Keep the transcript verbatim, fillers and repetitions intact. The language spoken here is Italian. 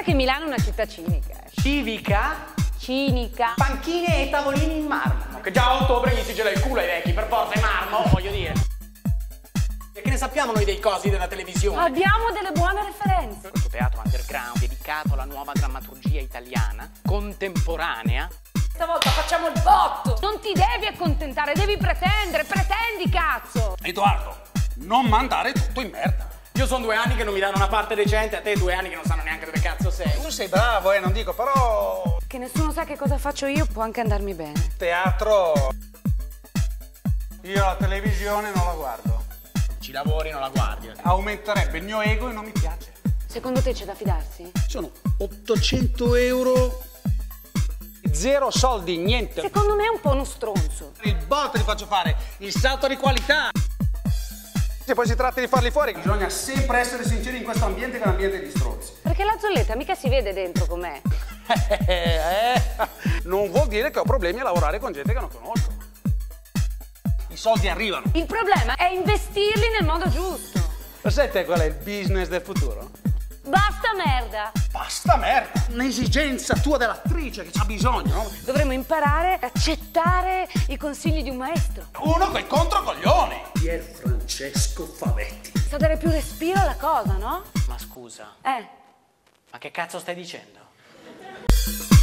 che Milano è una città cinica. Eh. Civica? Cinica. Panchine e tavolini in marmo. Che già a ottobre gli si gela il culo ai vecchi, per forza è marmo, voglio dire. E che ne sappiamo noi dei cosi della televisione? Abbiamo delle buone referenze. Questo teatro underground dedicato alla nuova drammaturgia italiana, contemporanea. Stavolta facciamo il botto. Non ti devi accontentare, devi pretendere. Pretendi, cazzo. Edoardo, non mandare tutto in merda. Io sono due anni che non mi danno una parte decente, a te due anni che non sanno neanche dove cazzo sei. Tu sei bravo, eh, non dico, però... Che nessuno sa che cosa faccio io, può anche andarmi bene. Teatro... Io la televisione non la guardo. Ci lavori, non la guardi. Aumenterebbe il mio ego e non mi piace. Secondo te c'è da fidarsi? Sono ottocento euro... Zero soldi, niente. Secondo me è un po' uno stronzo. Il botto ti faccio fare, il salto di qualità. Se poi si tratta di farli fuori, bisogna sempre essere sinceri in questo ambiente che è un ambiente di stronzi. Perché la zolletta mica si vede dentro com'è. Eh, non vuol dire che ho problemi a lavorare con gente che non conosco. I soldi arrivano. Il problema è investirli nel modo giusto. Lo sai te qual è il business del futuro? Basta merda. Basta merda. Un'esigenza tua dell'attrice che c'ha bisogno, no? Dovremmo imparare ad accettare i consigli di un maestro. Uno quel controcoglione. Pier Francesco Favetti. Sa dare più respiro alla cosa, no? Ma scusa, Eh. ma che cazzo stai dicendo?